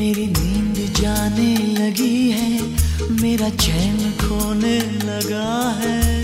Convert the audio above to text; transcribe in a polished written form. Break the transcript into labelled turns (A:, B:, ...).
A: मेरी नींद जाने लगी है, मेरा चैन खोने लगा है।